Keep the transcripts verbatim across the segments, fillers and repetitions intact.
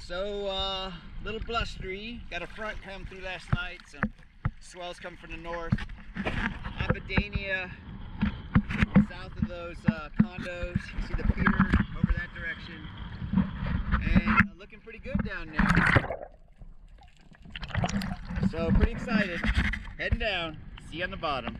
So, uh, little blustery. Got a front come through last night. Some swells coming from the north. Off of Dania, south of those uh, condos. You see the pier over that direction. And uh, looking pretty good down there. So, pretty excited. Heading down. See you on the bottom.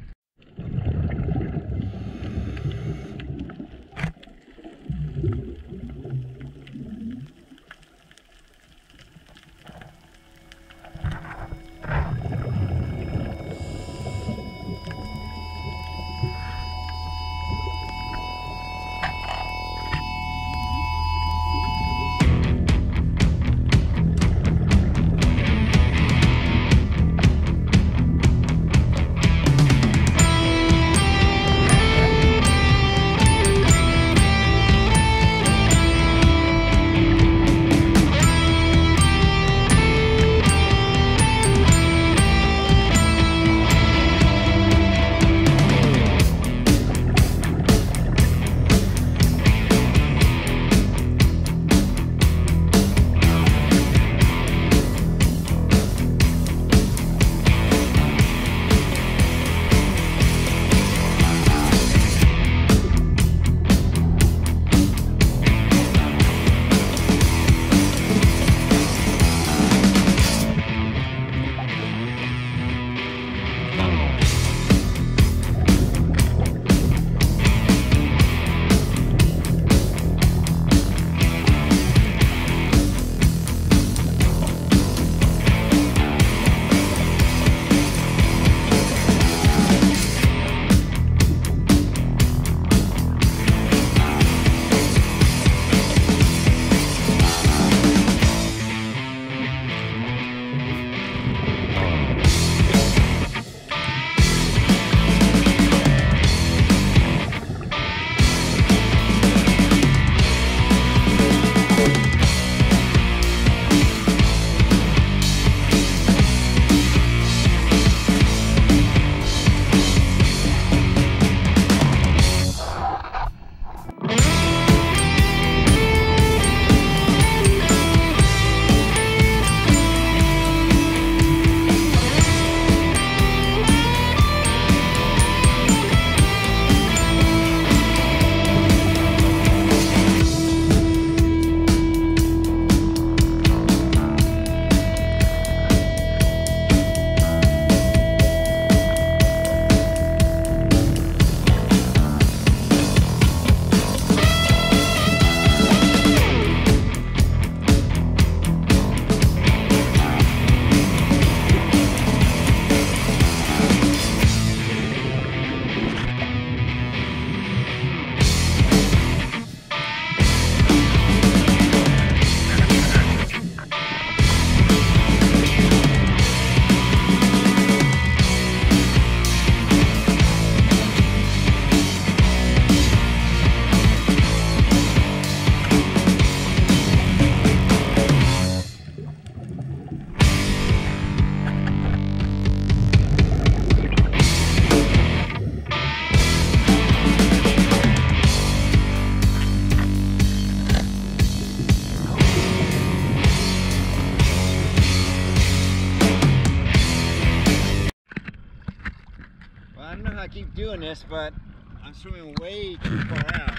I don't know how I keep doing this, but I'm swimming way too far out.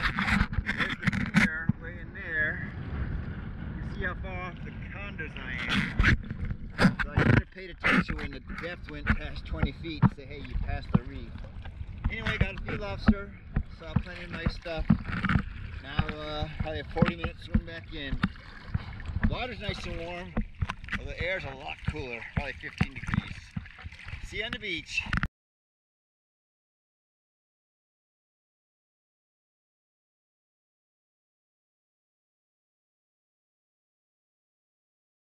There's the pier way in there. You can see how far off the condos I am. So I should have paid attention when the depth went past twenty feet and say, hey, you passed the reef. Anyway, got a few lobster. Saw plenty of nice stuff. Now, uh, probably a forty minute swim back in. Water's nice and warm, but the air's a lot cooler, probably fifteen degrees. See you on the beach.